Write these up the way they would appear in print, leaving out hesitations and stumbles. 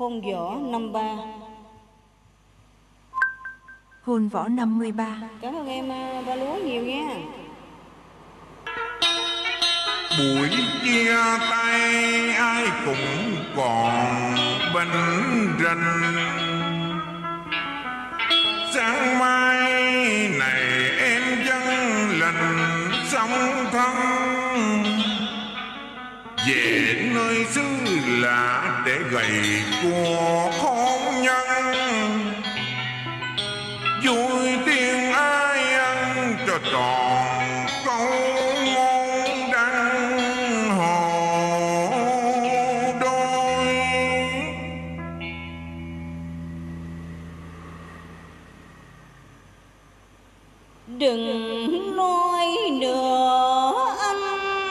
Hôn võ năm 3. Hôn võ 53. Cảm ơn em ba lúa nhiều nha. Buổi chia tay ai cũng còn bánh ranh. Sáng mai này em dân lành sóng thân, về nơi xứ lạ để gầy của hôn nhân. Vui tiếng ai ăn cho tròn câu ngôn đăng hồ đôi. Đừng nói nữa anh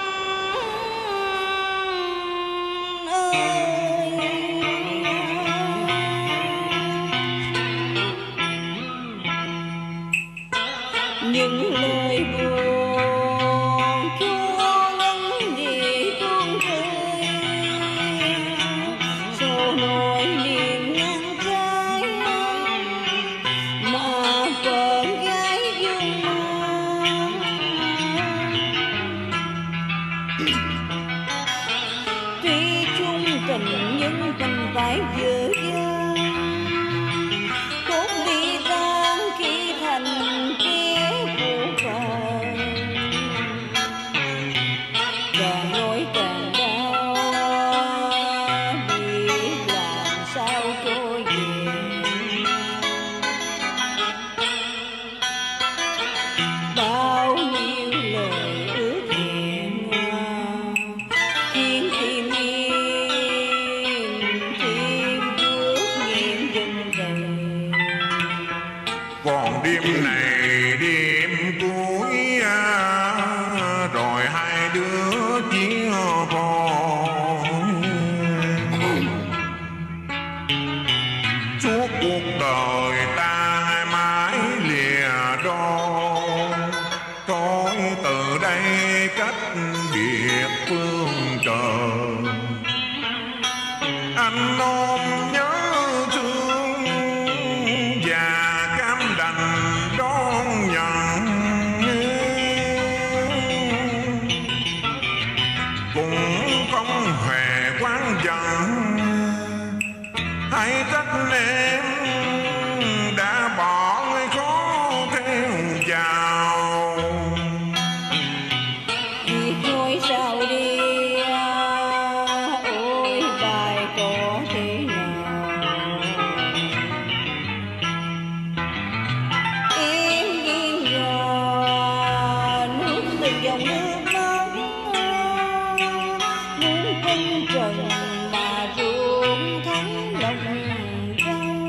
ơi, những lời buồn chúa ngân vì thương tươi, số nỗi niềm ngang trái mà vợ gái dương mơ. Tuy chung tình nhưng tình phải dở dang, cốt ly tan khi thành kẻ phụ phàng. Càng nói càng đau, biết làm sao trôi về. Bao nhiêu lời ước hẹn khiến tim im, tim bước nghiêng dần đầy. Còn đêm này đêm cuối rồi hai đứa chia phôi. Suốt cuộc đời ta mãi lìa đôi, thôi từ đây cách biệt phương trời. Anh ôm nhớ thương và cam đành đón nhận, cũng không hề quán giận. Hãy trách em đã bỏ người khó theo vào. Việc thôi sao đi, ôi bài có thế nào. Em nghiêng gà nước từ dòng nước nóng, muốn tinh trần mà ruộng thắng lòng rau.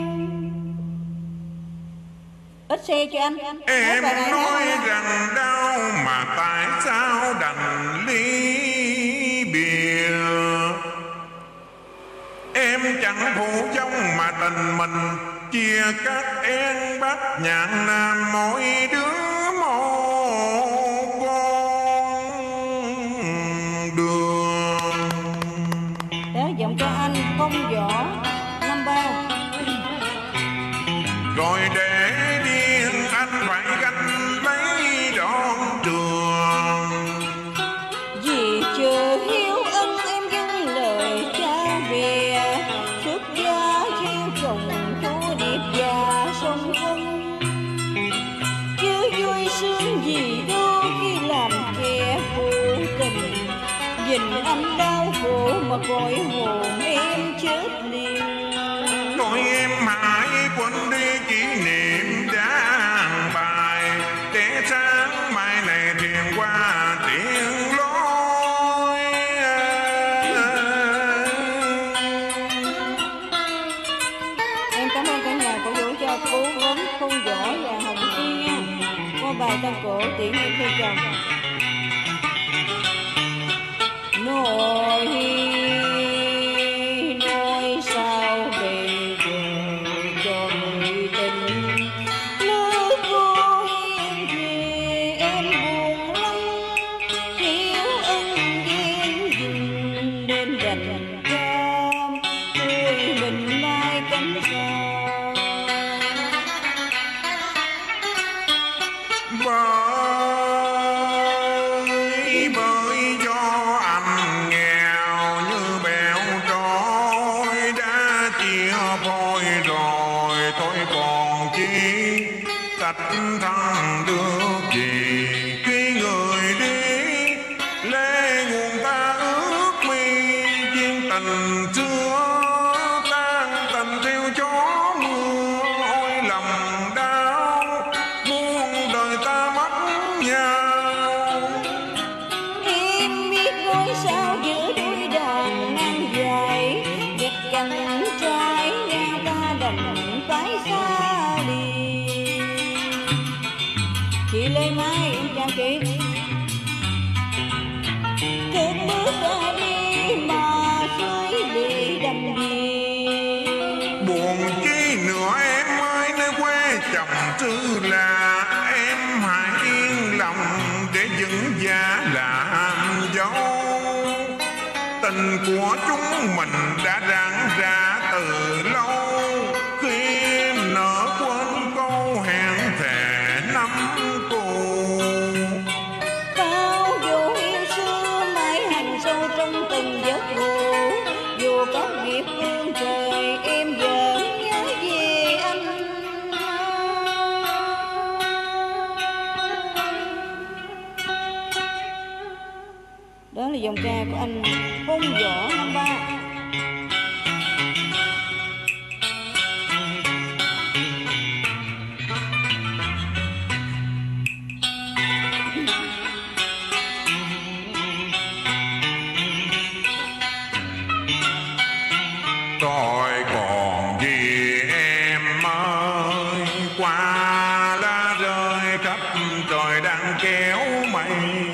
Ít xe cho anh. Em nói rằng đau mà tại sao đành ly biệt. Em chẳng phụ dông mà tình mình chia cắt em bắt nhạn nam mỗi đứa một con đường. Đó giọng cho anh Phong Võ năm 3. Rồi để điên anh phải gánh lấy đón trường. Vì chờ hiếu ân em dâng lời cha bè, xuất gia gieo trồng chúa điệp và sông thân. Chứ vui sướng gì đâu khi làm kẻ phụ tình, nhìn anh đau khổ mà cõi hồn em chết liền. Thôi em hãy quên đi kỷ niệm đã bài, để sáng mai này thuyền qua tiền lối. Em cảm ơn cả nhà cổ vũ cho Cố Gắng, Phong Võ và Hồng Chi nha. Qua bài tân cổ tiễn em theo chồng. Nói sao bây giờ cho người tình, nước vô hiên thì em buồn lắm. Thiếu ân duyên dừng nên đành cam tươi mình thân được gì. Khi người đi lê nguồn ta ước mi, duyên tình xưa tan tình theo gió mưa. Ôi lòng đau muôn đời ta mất nhau. Em biết nói sao giữa đôi đàn ngang dài, ghét cánh trái nhau ta đành phải xa đi. Chị Lê Mai em chào chị. Cất bước ra đi mà suối bị đầm đi. Buồn chi nữa em ơi, nơi quê chồng xứ là em hãy yên lòng để vững dạ làm dâu. Tình của chúng mình đã rạng ra từ lâu, khi em nỡ quên câu hẹn thề năm cũ. Bao dù yêu xưa mãi hành sâu trong từng giấc ngủ, dù có nghiệp phương trời em vẫn nhớ về anh. Đó là dòng ca của anh Hôn Võ năm 3. Tôi còn gì em ơi, qua lá rơi khắp trời đang kéo mây.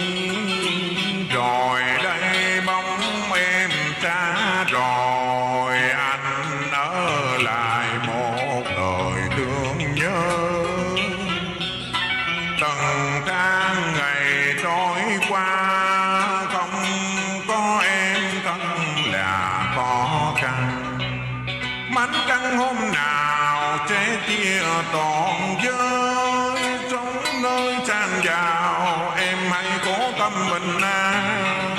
Rồi đây bóng em xa rồi, anh ở lại một đời thương nhớ. Từng tháng ngày trôi qua không có em thật là khó khăn. Mảnh trăng hôm nào sẽ chia toàn giới, sống nơi sang giàu em hãy cố tâm bình an.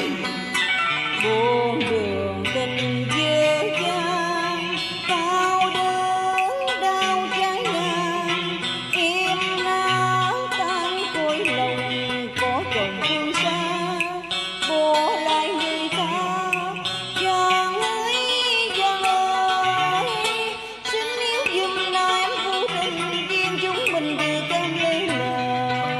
Buồn đường tình dơ dang, bao đớn đau cháy ngang. Em nát tan cõi lòng có chồng phương xa, bỏ lại người ta. Giang ơi Giang ơi, xin níu giùm nào em phụ tình duyên chúng mình vừa cam lấy lời.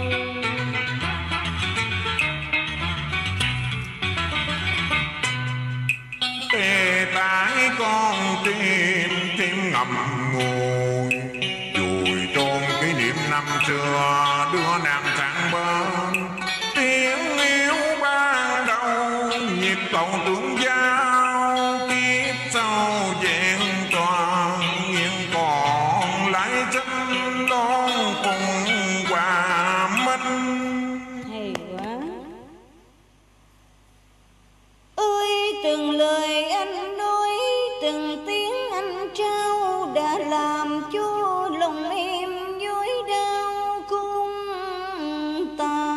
Tê tái con tim ngậm ngùi, vùi chôn kỷ niệm năm xưa đưa nàng sang bên. Tiếng yêu ban đầu nhịp cầu tương giao, kiếp sau vẹn toàn nhưng còn lại danh đón cùng hòa minh. Hay quá. Ơi từng lời anh nói, từng tiếng anh trao đã làm cho lòng em dối đau cung ta.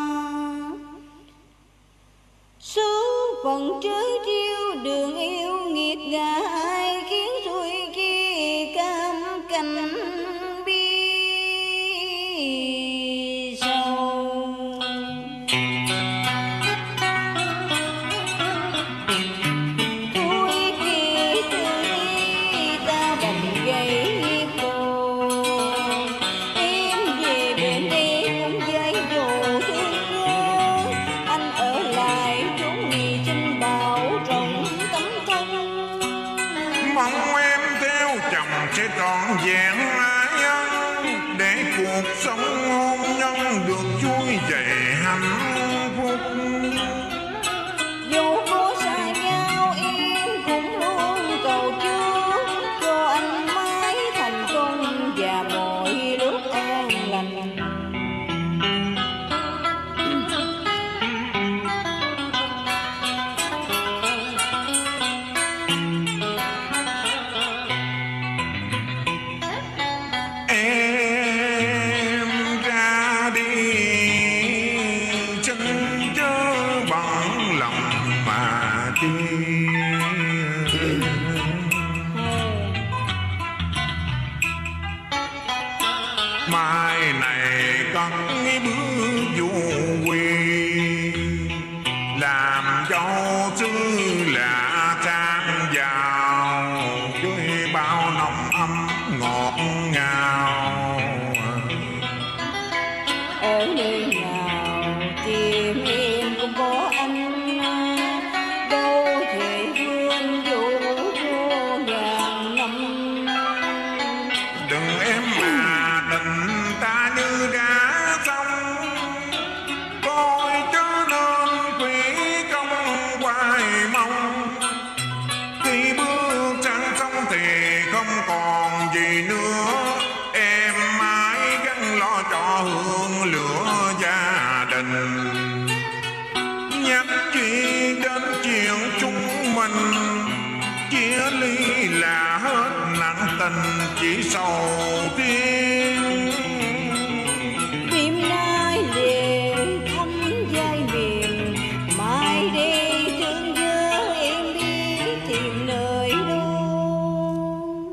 Số phận trớ trêu đường yêu nghiệt ngã, ai khiến tôi kia cam cành bi sầu. Tôi khi từ đi ta đành gây khổ, em về bên đây cũng dây dồ thương nhớ. Anh ở lại chốn nghỉ chân bảo rộng tấm thân. Mong em theo chồng sẽ trọn vẹn ái ân, để cuộc sống hôn nhân được vui vẻ hạnh phúc. Dù có xa nhau em cũng luôn cầu chúc cho anh mãi thành công và mọi lúc an lành. Em ra đi cất bước du quê, làm dâu xứ lạ trang vào với bao nồng ấm ngọt ngào. Ở nơi nào tìm em cũng có anh, đâu thể hương dụ vô ngàn năm. Đừng em mà tình ta như đã xong, coi chớ nên quỷ công hoài mong. Khi bước sang sông thì không còn gì nữa, em mãi gắn lo cho hương lửa gia đình. Nhắc chi đến chuyện chúng mình, chia ly là hết nặng tình chỉ sầu riêng. Đêm nay lệ thăm vai miền, mai đây thương nhớ em đi tìm nơi đâu.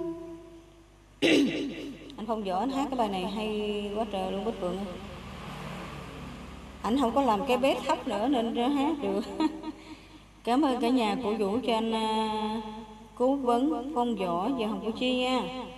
Anh Phong Võ anh hát cái bài này hay quá trời luôn Bích Phượng. Anh không có làm cái bét thấp nữa nên ra hát được. Cảm ơn cả nhà cổ vũ cho anh cố vấn Phong Võ và Hồng Cô Chi nha.